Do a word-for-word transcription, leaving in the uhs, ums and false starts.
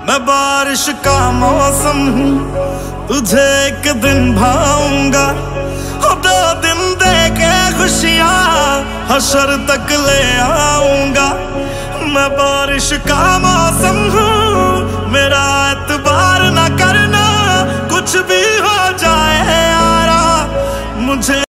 मैं बारिश का मौसम हूँ, तुझे एक दिन भाऊंगा। दो दिन दे के खुशियाँ हशर तक ले आऊंगा। मैं बारिश का मौसम हूँ, मेरा एतबार ना करना, कुछ भी हो जाए यारा मुझे